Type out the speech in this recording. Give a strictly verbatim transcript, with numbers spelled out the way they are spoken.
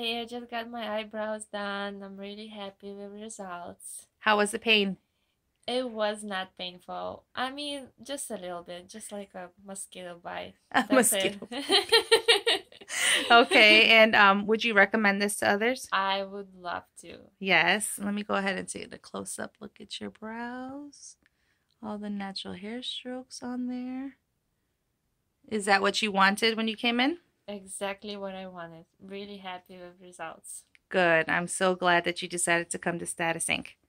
Hey, I just got my eyebrows done. I'm really happy with results. How was the pain? It was not painful. I mean, just a little bit, just like a mosquito bite. A That's it. mosquito. Okay, and um, would you recommend this to others? I would love to. Yes. Let me go ahead and take the close-up look at your brows. All the natural hair strokes on there. Is that what you wanted when you came in? Exactly what I wanted. Really happy with results. Good. I'm so glad that you decided to come to Status Inc.